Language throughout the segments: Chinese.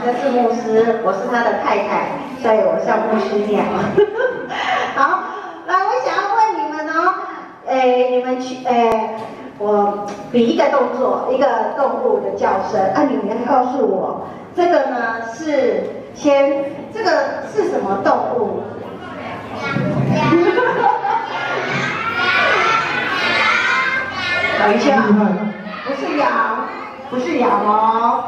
这是牧师，我是他的太太，所以我叫牧师娘。好，来，我想要问你们哦，你们去，我比一个动作，一个动物的叫声，你们要告诉我，这个呢是这个是什么动物？等一下，不是羊，不是羊哦。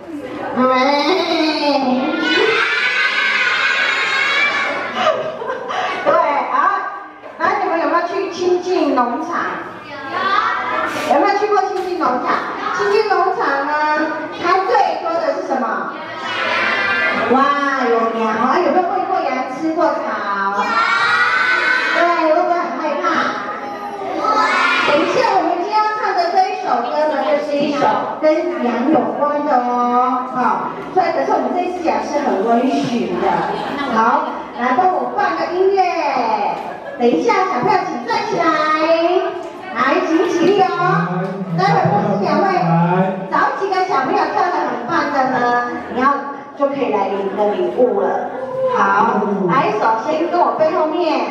对啊，那你们有没有去亲近农场？有没有去过亲近农场？亲近农场呢，它最多的是什么？哇，有羊啊！有没有喂过羊吃过草？对，会不会很害怕？等一下，我们今天要唱的这一首歌呢，就是一首跟羊有关的哦。好，所以可是我们这一次讲是很温驯的。好，来帮我放个音乐。等一下，小朋友请站起来，来，请起立哦。待会牧师娘会找几个小朋友跳得很棒的呢，就可以来领你的礼物了。好，来，首先跟我背后面，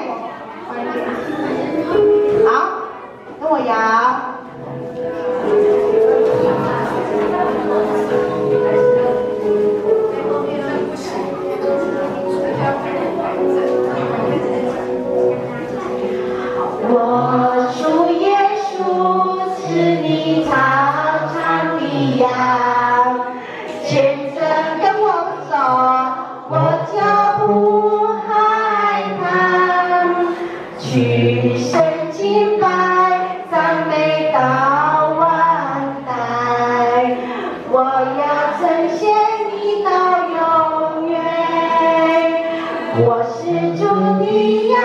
好，跟我摇。我属耶稣，是你草场的羊，牵着跟我走，我就不害怕。去圣敬拜，赞美到万代，我要呈现你到永远。我是主的羊，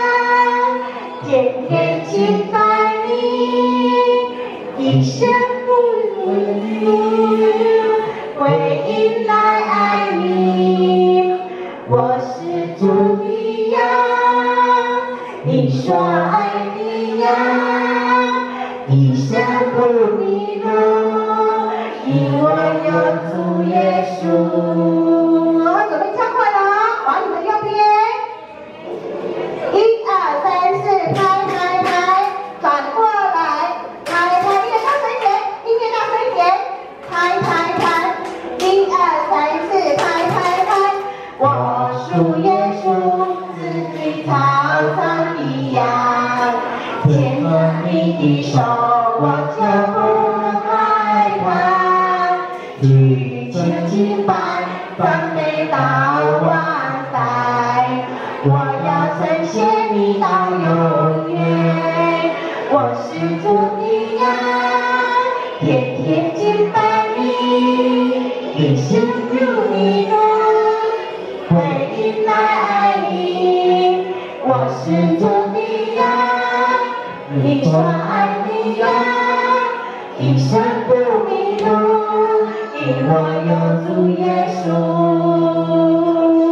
天天敬拜你，一生不离，归因来爱你。我是主的羊，你说爱你羊，一生不迷路，因我有主耶稣。准备唱快了哦，往你们右边。1、2、3、4，拍拍拍，转过来，拍拍，音乐大声一点，音乐大声一点，拍拍拍，1、2、3、4，拍拍拍。我属耶稣，是你草场的羊，牵着你的手，我就不害怕。去前敬拜，赞美到万代，我要呈现你到永远。我是主的羊，天天敬拜你，一生不迷路，归因来爱你。我是主的羊，你说爱你羊，一生不迷路，因我有主耶稣。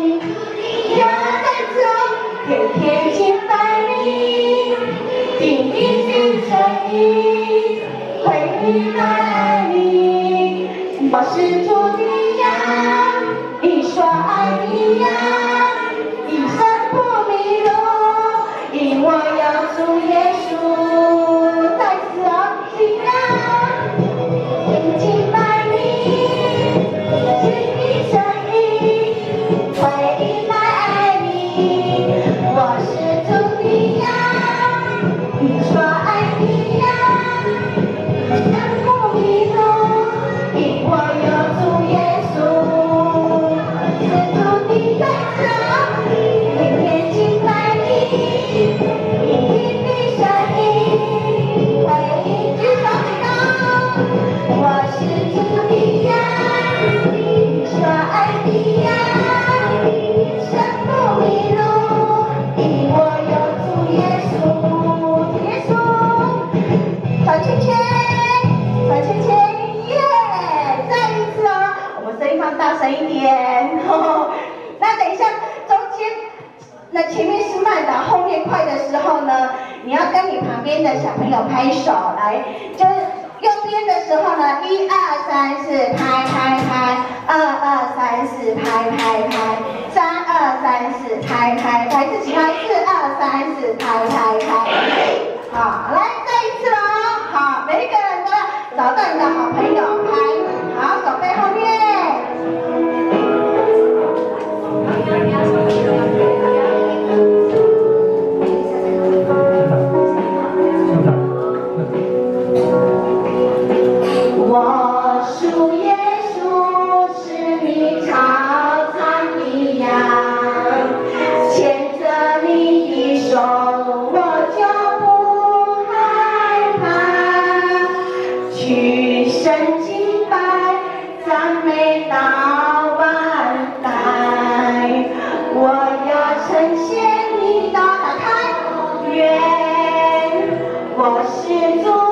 天天敬拜你，听你的声音，归因来爱你。我是主的羊，你说爱你羊，一生不迷路，因我有主耶稣。再次哦，敬仰，天敬拜你，听你声音，归因来爱你。我是主的羊，你说爱你羊，一生不迷路，因我有主耶稣。是主的带着，天天敬拜你，听你声音，为你举手举高。我是主的羊，你说爱你羊，一生不迷路。我有主耶稣，耶稣，转圈圈，转圈圈，耶！再一次哦，我们声音放大声一点。那等一下，中间，那前面是慢的，后面快的时候呢，你要跟你旁边的小朋友拍手，来，就是右边的时候呢，1、2、3、4，拍拍拍，2、2、3、 拍，拍自己拍，1、2、3、4，拍拍拍。好，来再一次喽。好，每一个人都要找到你的好朋友拍。好，手背后面。我属耶稣，是你草场的羊，牵着你的手，我就不害怕。去圣敬拜，赞美到万代，我要呈现你的打开愿，我是主。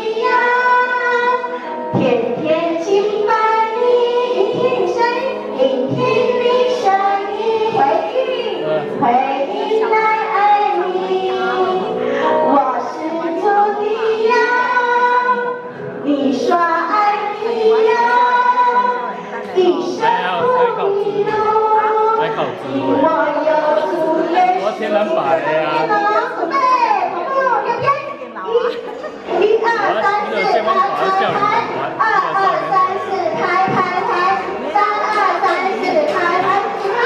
天天敬拜你，聆听你声音，聆听你声音，回应来爱你。我是主的羊，你说爱的羊，一生不迷路。我有主耶稣。天然白的呀。准备，跑步，右边。1、2、3、4，拍。2、2、3、4，拍拍拍，3、2、3、4，拍拍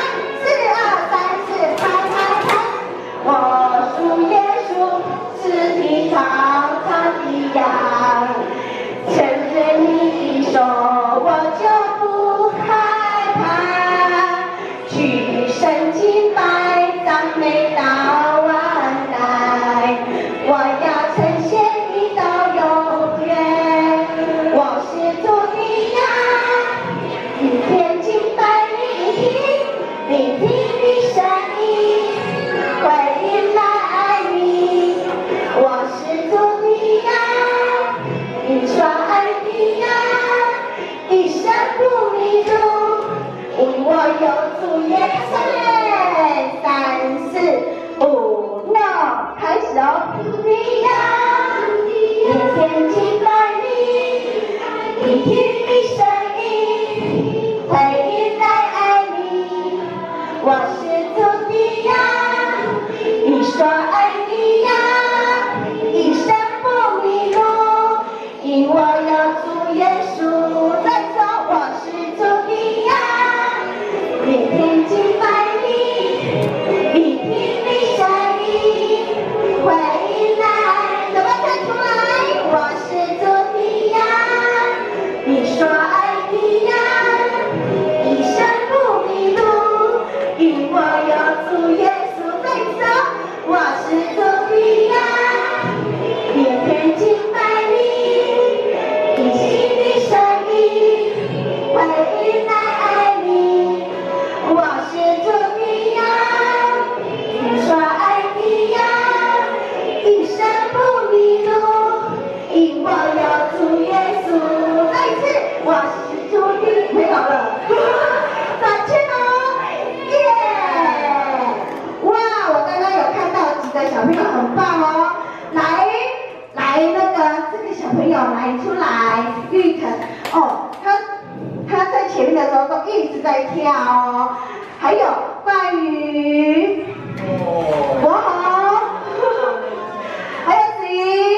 4、2、3、4，拍拍拍。我属耶稣，是你草场的羊，牵着你的手，我就不害怕。去圣敬拜，赞美到万代，我要呈现你到永远。我是主的羊，一天敬拜聆听你声音，回应来爱你。我是主的羊，你说爱的羊，一生不迷路，因我有主耶稣。3、4、5、6，开始哦。主的羊，一天敬拜聆听你声音，回应来爱你。我是主的羊，你说爱的羊，一生不迷路，因我有主耶稣。再说，我是主的羊，聆听敬拜你，聆听你声音，回应来。怎么唱出来？我是主的羊。你说爱的羊，一生不迷路，因我有主耶稣。再说，我是主的羊，天天敬拜你，听信你声音，回应来爱你。我是主的羊，你说爱的羊，一生不迷路，因我有主耶稣。我是主的，没有了，转圈哦，耶！哇，我刚刚有看到几个小朋友很棒哦，来，那个这个小朋友来出来，玉腾哦，他在前面的时候都一直在跳哦，还有冠宇，国豪，还有子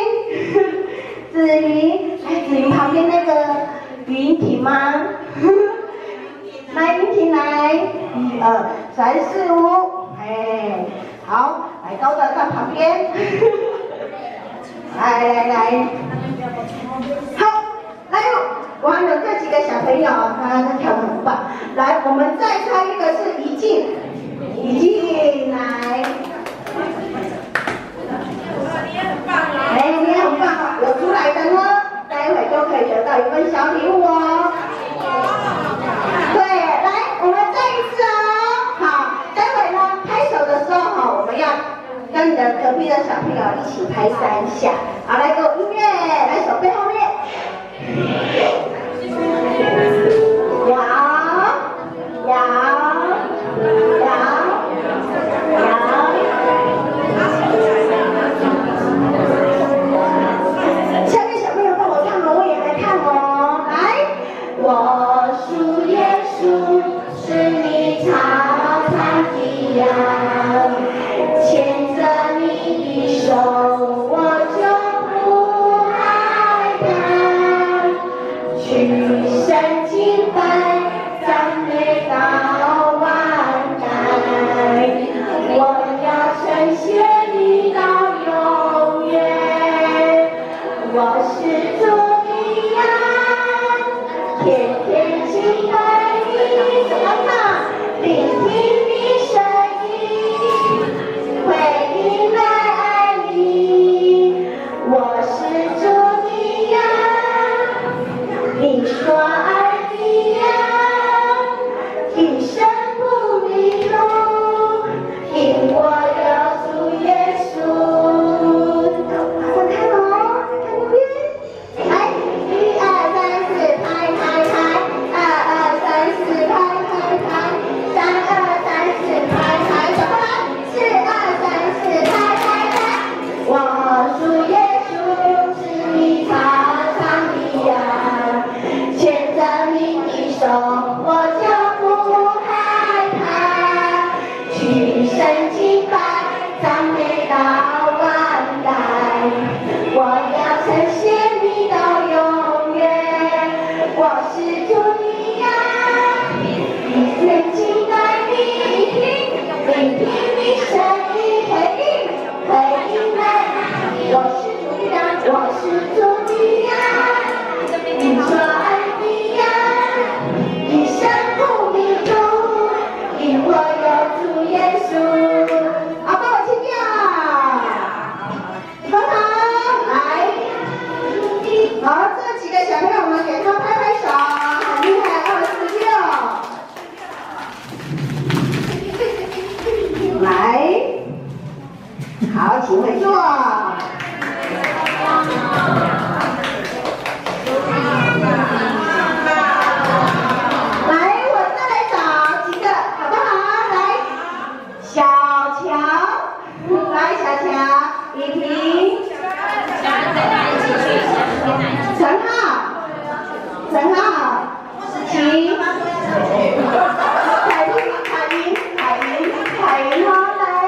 云，来子云旁边那个。云婷吗？来，云婷来，1、2、3、4、5，哎，好，来高的站旁边，来，好，来，我们有这几个小朋友，他跳得很棒，来，我们再猜一个是怡静来，哎，你也很棒，有出来的呢。待会就可以得到一份小礼物哦。对，来，我们再一次哦。好，待会呢拍手的时候我们要跟你的隔壁的小朋友一起拍3下。好，来，给我音乐，来手背后面。我属耶稣，是你草场的羊。 手，我就不害怕。去圣敬拜，赞美到万代。我要称谢你到永远。我是主你呀，你圣敬拜你聆听你声音，回应来。我是主你呀，我是主你呀，你说爱你呀，一生不迷路，因我有主耶稣。好，帮我清掉，很好，来，好，这几个小朋友们给他拍拍手，很厉害，26。来，好，请回座。来，我再来找几个，好不好？来，小乔，来，小乔，依萍，陈浩，思琪，凯琳，好，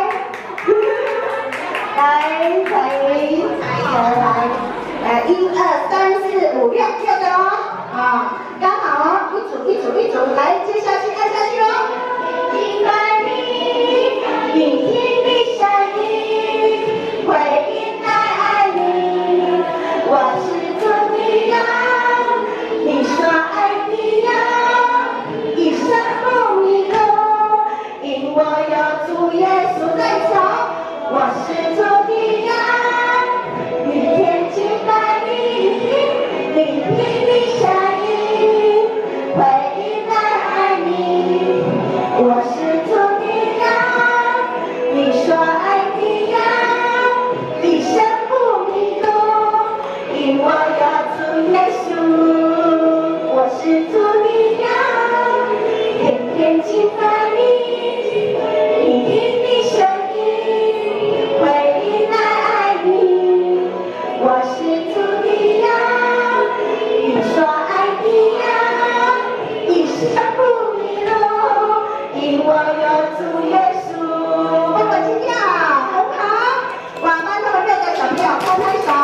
来，1、2、3、4、5、6，6个哦，啊，刚好哦，一组，来，接下去，按下去喽。敬拜你，聆听你声音，回应来爱你。我是主你呀，你说爱你呀，一生不迷路，因我有主耶稣在手。我是主你呀，明天敬拜你，聆听你声音，回应来爱你。我是主你呀，你说爱你呀，一生不迷路，因我有主耶稣。我是主你呀，天天敬拜你，聆听你声音，回应来爱你。我是主你呀，你说爱你呀，一生不迷路，因我有主耶稣。帮我清掉，很好。哇，帮他们6个小朋友拍拍手。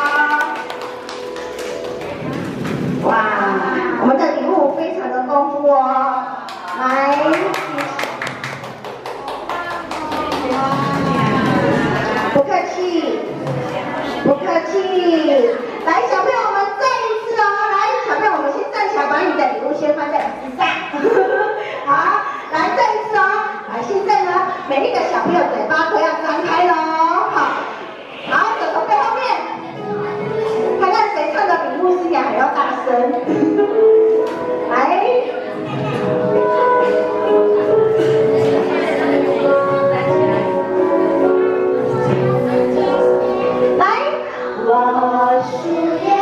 哇，我们的礼物非常的丰富哦。来，不客气。来，小朋友们再一次哦，来，小朋友我们先站起来，把你的礼物先放在椅子上。好，来再一次哦。来，现在呢，每一个小朋友嘴巴都要张开喽。好，手从背后面，看看谁唱的比牧师娘还要大声。来。我是耶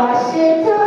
我是兔